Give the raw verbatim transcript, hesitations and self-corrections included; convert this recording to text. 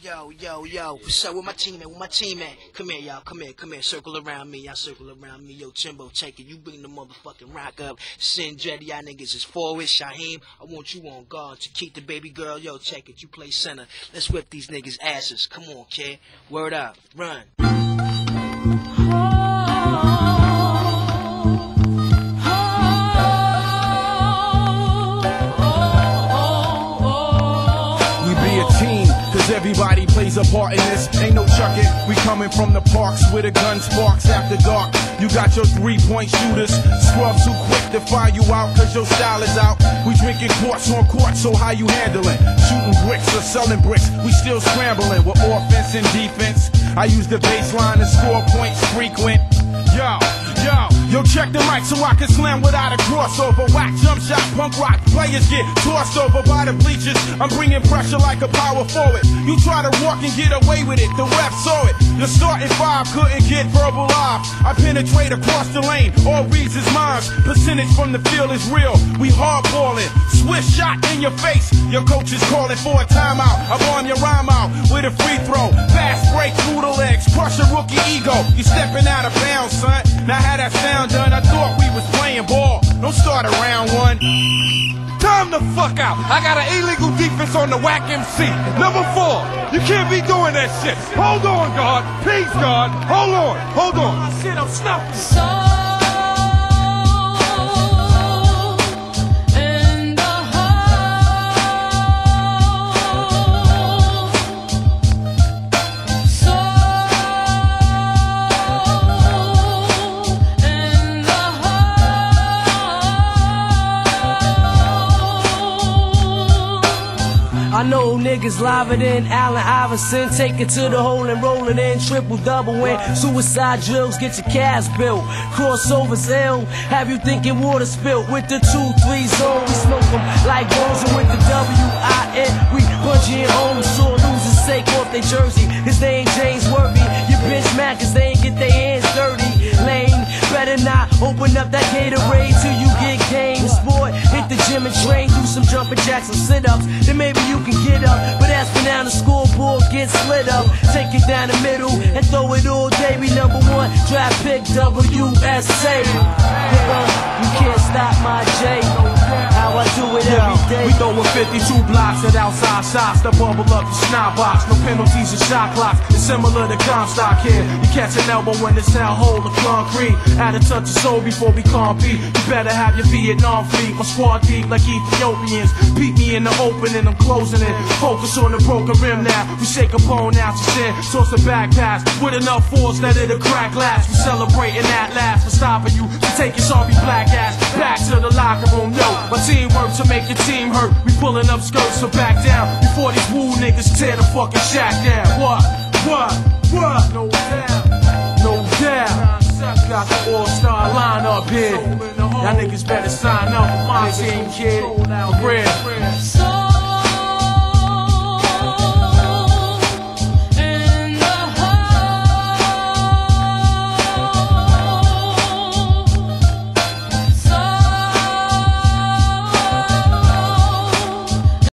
yo, yo, yo. What's up with my team at? With my team at? Come here, y'all. Come here, come here. Circle around me. Y'all circle around me. Yo, Timbo, take it. You bring the motherfucking rock up. Sin Jetty, y'all niggas is forward. Shaheem, I want you on guard to keep the baby girl. Yo, take it. You play center. Let's whip these niggas' asses. Come on, kid. Word up. Run. Everybody plays a part in this, ain't no chucking. We coming from the parks where the gun sparks after dark. You got your three-point shooters, scrub too quick to fire you out cause your style is out. We drinking quarts on court, so how you handling? Shooting bricks or selling bricks, we still scrambling with offense and defense. I use the baseline and score points frequent. Yo, yo, yo, check the mic so I can slam without a crossover. Whack, jump shot, punk rock, players get tossed over by the bleachers. I'm bringing pressure like a power forward. You try to walk and get away with it, the ref saw it. The starting five couldn't get verbal live. I penetrate across the lane, all reads is mine. Percentage from the field is real, we hardballing. Swift shot in your face, your coach is calling for a timeout. I bomb your rhyme out with a free throw. Fast break through the legs, crush a rookie ego. You stepping out of bounds, son. Now how that sound done, I thought we was playing ball. Don't start a round one. Time the fuck out. I got an illegal defense on the whack M C. Number four. You can't be doing that shit. Hold on, guard. Please, guard. Hold on. Hold on. Shit, I'm stuffed. So I know niggas liver than Allen Iverson. Take it to the hole and roll it in. Triple double win. Suicide drills, get your cash built. Crossovers ill, have you thinking water spilt. With the two, three zone, we smoke them like bones. And with the W I N, we punch in home. Sore losers sake off their jersey. His name James Worthy. Your bitch mad cause they ain't get their hands dirty. Lane, better not open up that Gatorade till you get game. Sport, hit the gym and train. Do some jumping jacks and sit-ups. Then maybe you can get up, but as for now the scoreboard gets split up. Take it down the middle and throw it all day. We number one draft pick W S A. Nigga, you can't stop my J. How I do it every day. We throwing fifty-two blocks at outside shots to bubble up the snot box. No penalties or shot clocks. It's similar to Comstock here. You catch an elbow when the sound hold the concrete. Add a touch of soul before we compete. You better have your Vietnam fleet. My squad deep like Ethiopians. Beat me in the open and I'm closing it. Focus on the broken rim now. We shake a bone out your sin. Toss a back pass with enough force that it'll crack last. We celebrating that last for stopping you. So take your sorry black ass back to the locker room. No, my team work to make your team hurt. We pulling up skirts, so back down before these woo niggas tear the fucking shack down. What? What? What? No doubt. No doubt. Got the all-star line up here. Y'all niggas better sign up for my team, kid. For real.